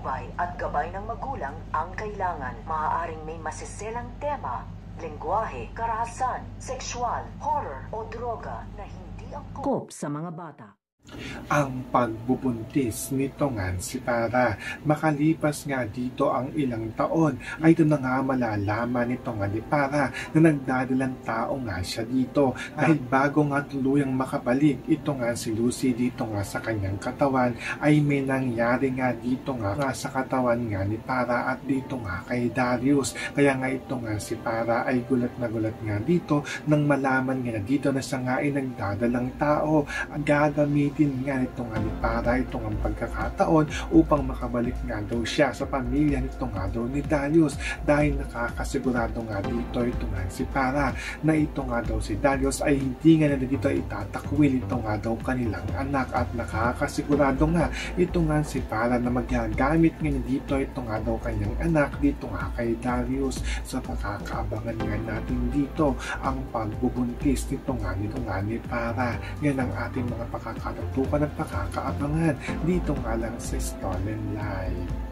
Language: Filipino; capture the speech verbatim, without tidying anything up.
patnubay at gabay ng magulang ang kailangan. Maaaring may masiselang tema, lengguwahe, karahasan, sexual, horror o droga na hindi angkop sa mga bata. Ang pagbubuntis nito nga si Para. Makalipas nga dito ang ilang taon ay ito na nga malalaman nito nga ni Para na nagdadalang tao nga siya dito dahil bago nga tuluyang makabalik ito nga si Lucy dito nga sa kanyang katawan ay may nangyari nga dito nga, nga sa katawan nga ni Para at dito nga kay Darius. Kaya nga ito nga si Para ay gulat na gulat nga dito nang malaman nga dito na siya nga ay nagdadalang tao. Gagamitin nga nito nga ni Para itong ang pagkakataon upang makabalik nga daw siya sa pamilya nito nga daw ni Darius dahil nakakasigurado nga dito ito nga si Para na ito nga daw si Darius ay hindi nga na dito itatakwil ito nga daw kanilang anak at nakakasigurado nga ito nga si Para na magagamit nga dito ito nga daw kanyang anak dito nga kay Darius. Sa pakakaabangan nga natin dito ang pagbubuntis nito nga nito nga ni Para. Yan ang ating mga pakakataon tukan at pakakaabangan dito nga lang sa Stolen Live.